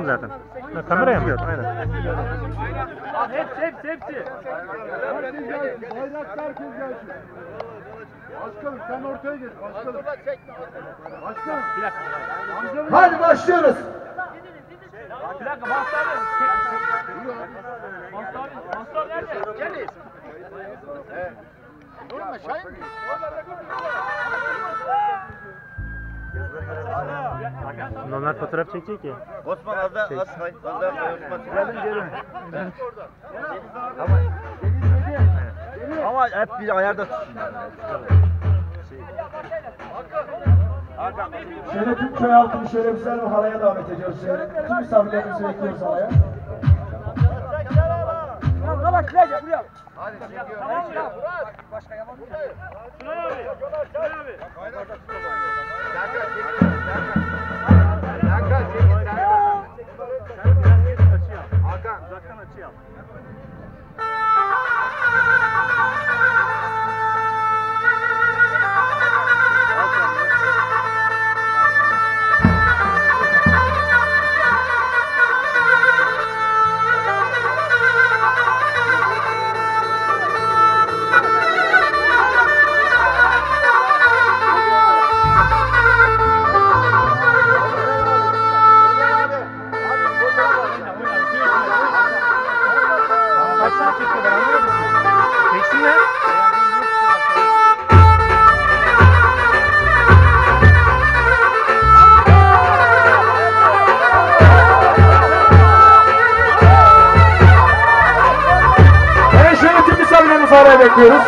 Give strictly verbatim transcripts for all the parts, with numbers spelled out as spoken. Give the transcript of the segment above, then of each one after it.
zaten. Ha, kameraya mı? Aynen. Hepsi hepsi hepsi. Bayrak herkes gelsin. Başkanım sen ortaya geç. Başkanım. Başkanım. Bir dakika. Hadi başlıyoruz. Bir dakika Mansur abi. Mansur abi. Mansur abi nerede? Geliz. Evet. Durma Şahin mi? Onlar fotoğraf çekecek ya. Osman az da az kay. Az da kay Osman. Gelin gelin. Ama ama hep bir ayarda tutsun. Şöyle tüm köy halkını şöyle güzel bir halaya davet ediyoruz. Şöyle tüm misafirlerimizi bekliyoruz halaya. Yavaş buraya buraya. Hadi çekiyorum. Başka yaman mı? Şuraya abi. Şuraya abi. Serkan çekin. Serkan çekin. Hakan. Uzaktan açıyor. Araya bekliyoruz.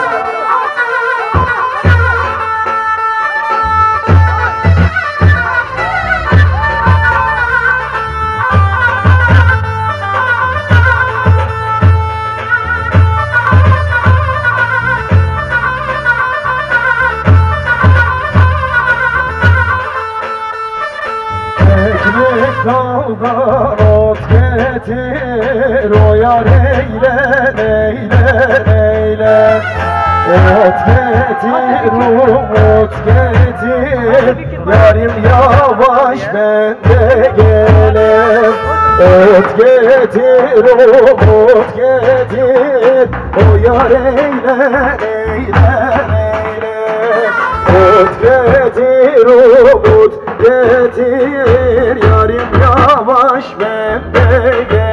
Ekmek daldan ot getir, o yar eyle, eyle, eyle. Ot getir, umut getir, yarim yavaş ben de gelem. Ot getir, umut getir, o yar eyle, eyle, eyle. Ot getir, umut getir, yarim yavaş ben de gelem.